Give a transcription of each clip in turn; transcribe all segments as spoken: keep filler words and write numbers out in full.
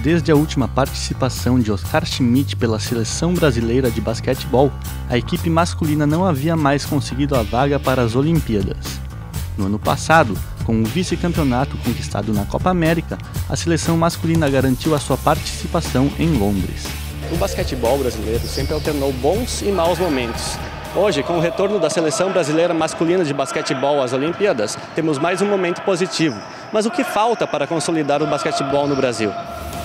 Desde a última participação de Oscar Schmidt pela seleção brasileira de basquetebol, a equipe masculina não havia mais conseguido a vaga para as Olimpíadas. No ano passado, com o vice-campeonato conquistado na Copa América, a seleção masculina garantiu a sua participação em Londres. O basquetebol brasileiro sempre alternou bons e maus momentos. Hoje, com o retorno da seleção brasileira masculina de basquetebol às Olimpíadas, temos mais um momento positivo. Mas o que falta para consolidar o basquetebol no Brasil?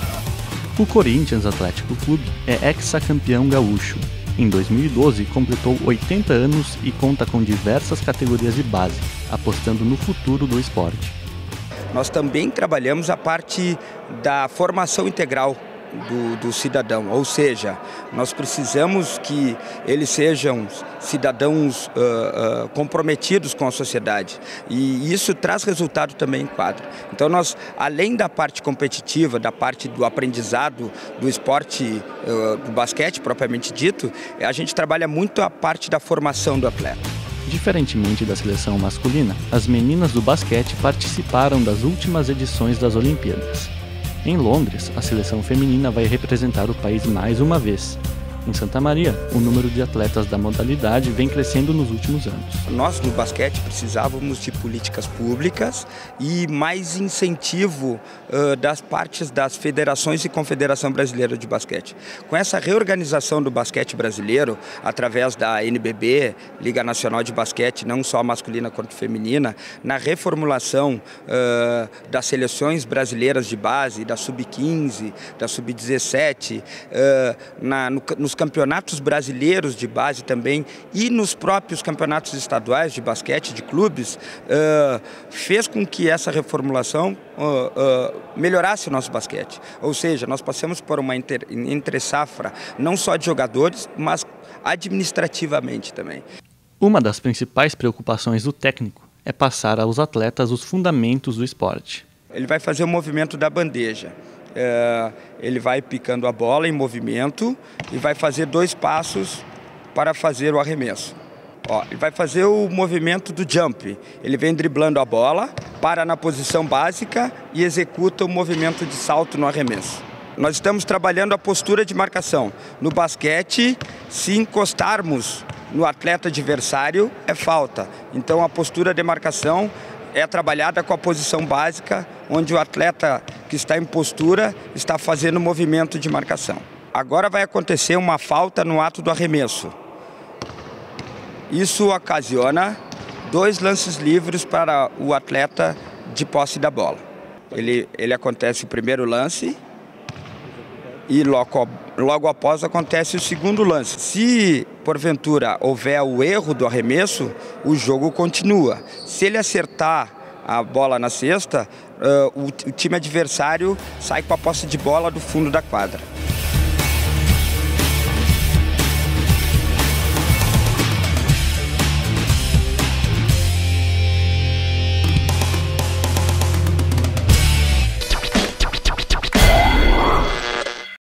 O Corinthians Atlético Clube é hexacampeão gaúcho. Em dois mil e doze, completou oitenta anos e conta com diversas categorias de base, apostando no futuro do esporte. Nós também trabalhamos a parte da formação integral do, do cidadão, ou seja, nós precisamos que eles sejam cidadãos uh, uh, comprometidos com a sociedade, e isso traz resultado também em quadra. Então nós, além da parte competitiva, da parte do aprendizado do esporte, uh, do basquete propriamente dito, a gente trabalha muito a parte da formação do atleta. Diferentemente da seleção masculina, as meninas do basquete participaram das últimas edições das Olimpíadas. Em Londres, a seleção feminina vai representar o país mais uma vez. Em Santa Maria, o número de atletas da modalidade vem crescendo nos últimos anos. Nós, no basquete, precisávamos de políticas públicas e mais incentivo uh, das partes das federações e Confederação Brasileira de Basquete. Com essa reorganização do basquete brasileiro, através da N B B, Liga Nacional de Basquete, não só masculina quanto feminina, na reformulação uh, das seleções brasileiras de base, da sub quinze, da sub dezessete, uh, na, no, nos campeonatos brasileiros de base também e nos próprios campeonatos estaduais de basquete, de clubes, uh, fez com que essa reformulação uh, uh, melhorasse o nosso basquete. Ou seja, nós passamos por uma entre-safra não só de jogadores, mas administrativamente também. Uma das principais preocupações do técnico é passar aos atletas os fundamentos do esporte. Ele vai fazer o movimento da bandeja. É, ele vai picando a bola em movimento e vai fazer dois passos para fazer o arremesso. Ó, ele vai fazer o movimento do jump. Ele vem driblando a bola, para na posição básica e executa o movimento de salto no arremesso. Nós estamos trabalhando a postura de marcação. No basquete, se encostarmos no atleta adversário, é falta. Então a postura de marcação é trabalhada com a posição básica, onde o atleta que está em postura está fazendo o movimento de marcação. Agora vai acontecer uma falta no ato do arremesso. Isso ocasiona dois lances livres para o atleta de posse da bola. Ele, ele acontece o primeiro lance e logo, logo após acontece o segundo lance. Se porventura houver o erro do arremesso, o jogo continua. Se ele acertar a bola na cesta, uh, o, o time adversário sai com a posse de bola do fundo da quadra.